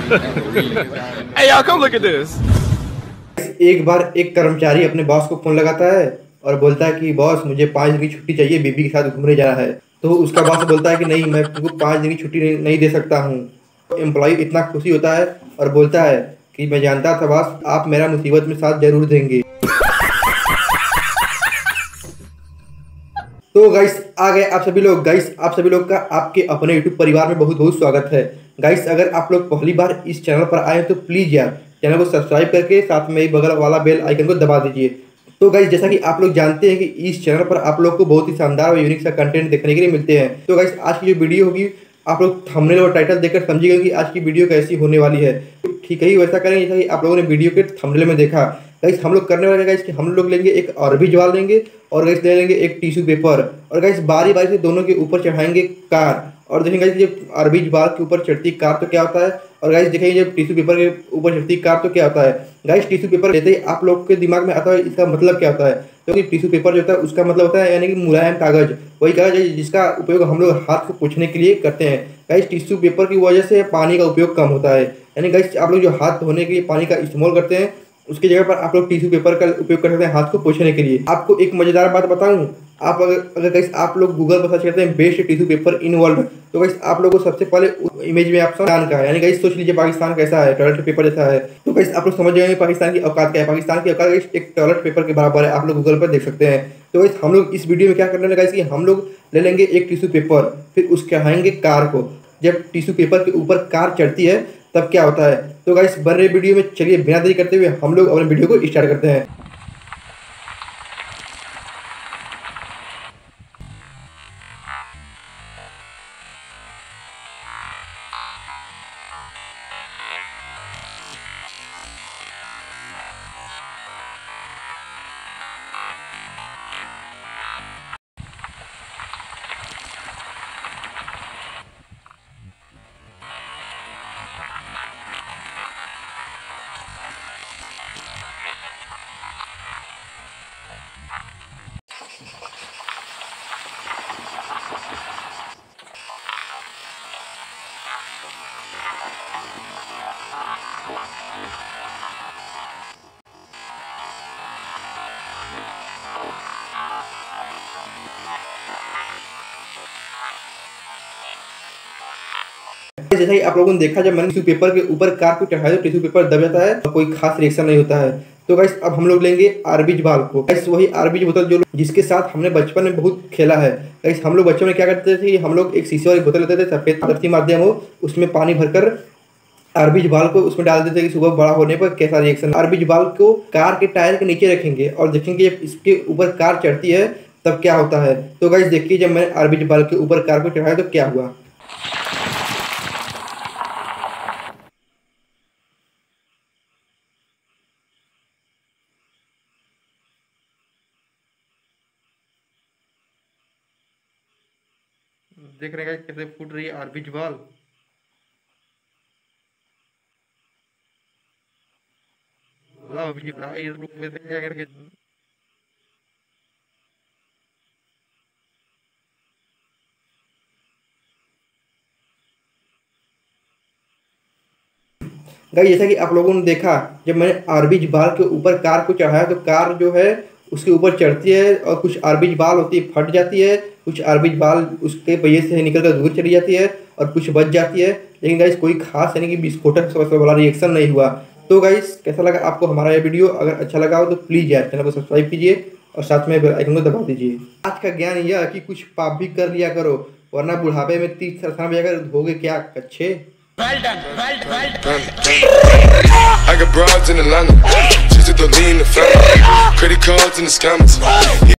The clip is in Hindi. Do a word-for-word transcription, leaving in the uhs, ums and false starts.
Hey y'all, come look at this. एक बार एक कर्मचारी अपने बॉस को फोन लगाता है और बोलता है कि बॉस मुझे पाँच दिन की छुट्टी चाहिए, बीबी के साथ घूमने जाना है। तो उसका बॉस बोलता है कि नहीं, मैं तुमको पाँच दिन की छुट्टी नहीं, नहीं दे सकता हूँ। एम्प्लॉय इतना खुशी होता है और बोलता है कि मैं जानता था बॉस, आप मेरा मुसीबत में साथ जरूर देंगे। तो गाइस आ गए आप सभी लोग। गाइस आप सभी लोग का आपके अपने यूट्यूब परिवार में बहुत बहुत स्वागत है। गाइस अगर आप लोग पहली बार इस चैनल पर आए तो प्लीज़ यार चैनल को सब्सक्राइब करके साथ में बगल वाला बेल आइकन को दबा दीजिए। तो गाइस जैसा कि आप लोग जानते हैं कि इस चैनल पर आप लोग को बहुत ही शानदार और यूनिक सा कंटेंट देखने के लिए मिलते हैं। तो गाइस आज की जो वीडियो होगी आप लोग थंबनेल और टाइटल देखकर समझिएगा कि आज की वीडियो कैसी होने वाली है। ठीक है, वैसा करेंगे जैसा कि आप लोगों ने वीडियो के थंबनेल में देखा। गाइस हम लोग करने वाले गाइस कि हम लोग लेंगे एक अरबी ज्वाल लेंगे और गाइस ले लेंगे एक टिश्यू पेपर और गाइस बारी बारी से दोनों के ऊपर चढ़ाएंगे कार और देखेंगे गाइस जब अरबी ज्वाल के ऊपर चढ़ती कार तो क्या होता है और गाइस देखेंगे जब टिश्यू पेपर के ऊपर चढ़ती कार तो क्या होता है। गाइस टिश्यू पेपर लेते ही आप लोग के दिमाग में आता है इसका मतलब क्या होता है, क्योंकि तो टिश्यू पेपर जो होता है उसका मतलब होता है यानी कि मुलायम कागज, वही कागज है जिसका उपयोग हम लोग हाथ को पोंछने के लिए करते हैं। गाइस टिश्यू पेपर की वजह से पानी का उपयोग कम होता है, यानी गाइस आप लोग जो हाथ धोने के लिए पानी का इस्तेमाल करते हैं उसकी जगह पर आप लोग टिश्यू पेपर का उपयोग कर सकते हैं हाथ को पोंछने के लिए। आपको एक मजेदार बात बताऊं, आप अगर अगर गाइस आप लोग गूगल पर सर्च करते हैं best tissue paper in world तो गाइस आप लोगों को सबसे पहले इमेज में ऑप्शन पाकिस्तान का है, यानी गाइस सोच लीजिए पाकिस्तान कैसा है, टॉयलेट पेपर जैसा है। तो गाइस आप लोग समझ जाएंगे पाकिस्तान की औकात क्या है। पाकिस्तान की औकात गाइस एक टॉयलेट पेपर के बराबर है, आप लोग गूगल पर देख सकते हैं। तो गाइस हम लोग इस वीडियो में क्या करने लगा कि हम लोग ले लेंगे एक टिश्यू पेपर, फिर उसके चढ़ाएंगे कार को। जब टिश्यू पेपर के ऊपर कार चढ़ती है तब क्या होता है। तो गाइस बन रहे वीडियो में चलिए बिना देरी करते हुए हम लोग अपने वीडियो को स्टार्ट करते हैं। जैसा कि आप लोगों ने देखा जब मैंने टिश्यू पेपर के ऊपर कार को चढ़ाया तो टिश्यू पेपर दब जाता है और कोई खास रिएक्शन नहीं होता है। तो गाइस अब हम लोग लेंगे अरबी ज्वाल को। गाइस वही अरबी बोतल जो जिसके साथ हमने बचपन में बहुत खेला है। गाइस हम लोग बचपन में क्या करते थे, हम लोग एक शीशे वाली बोतल लेते थे, सफेद पत्ती माध्यम हो, उसमें पानी भरकर अरबी ज्वाल को उसमें डाल देते कि सुबह बड़ा होने पर कैसा रिएक्शन। अरबी ज्वाल को कार के टायर के नीचे रखेंगे और देखेंगे जब इसके ऊपर कार चढ़ती है तब क्या होता है। तो गाइस देखिए जब मैंने अरबी ज्वाल के ऊपर कार को चढ़ाया तो क्या हुआ। देख रहे हैं कैसे फूट रही है अरबी ज्वाल। गाइस जैसा कि आप लोगों ने देखा जब मैंने अरबी ज्वाल के ऊपर कार को चढ़ाया तो कार जो है उसके ऊपर चढ़ती है और कुछ अरबी ज्वाल होती है फट जाती है, कुछ अरबी ज्वाल उसके पहिए से निकलकर दूर चली जाती है और कुछ बच जाती है। लेकिन गाइस कोई खास यानी कि विस्फोटक वाला रिएक्शन नहीं हुआ। तो गाइस कैसा लगा आपको हमारा ये वीडियो? अगर अच्छा लगा हो तो प्लीज़ यार चैनल को सब्सक्राइब कीजिए और साथ में बेल आइकन को दबा दीजिए। आज का ज्ञान यह कि कुछ पाप भी कर लिया करो वरना बुढ़ापे में तीस सरसाना बजाकर होगे क्या कच्चे। Well done, well done, well done. I got broads in Atlanta, just to the lean the family, credit cards in the scammers.